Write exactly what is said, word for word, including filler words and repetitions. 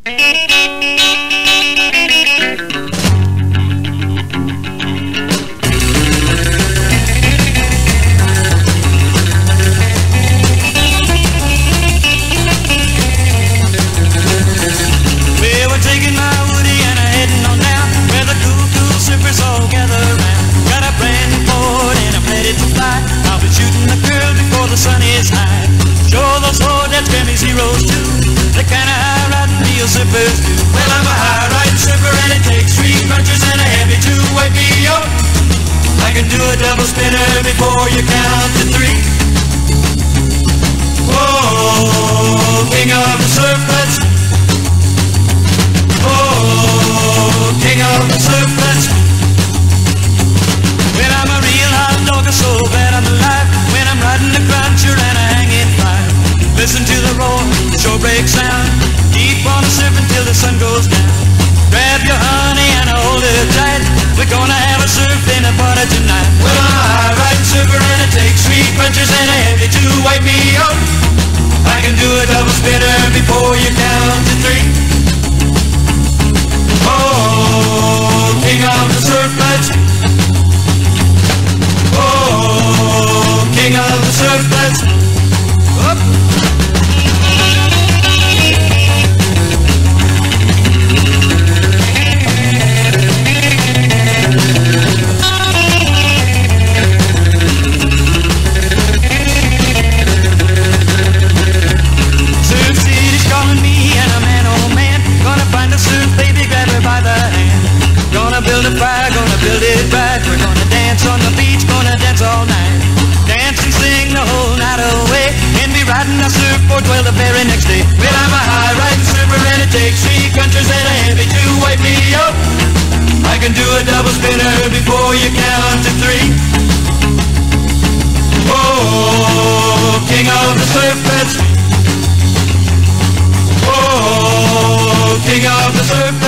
Zeros too, the kind of high riding deal zippers do. Well, I'm a high riding zipper and it takes three punches and a heavy to wake me up. I can do a double spinner before you count to three. Oh, king of the surflets. Oh, king of the surflets. Well, I'm a real hot dog, so bad I'm alive when I'm riding the cruncher and a hanging fire. Listen to the roar, the shore breaks down. Keep on surfing till the sun goes down. Grab your honey and hold her tight. We're gonna have a surfing party tonight. Well, I'm a high riding surfer and it takes three punches and a heavy to wipe me out. I can do a double spinner before you count to three. Oh, king of the surflets. Oh, king of the surflets. Up. Build a fire, gonna build it right. We're gonna dance on the beach, gonna dance all night. Dance and sing the whole night away, and be riding a surfboard till the very next day. Well, I'm a high riding surfer and it takes three countries and a heavy to wipe me up. I can do a double spinner before you count to three. Oh, king of the surflets. Oh, king of the surflets.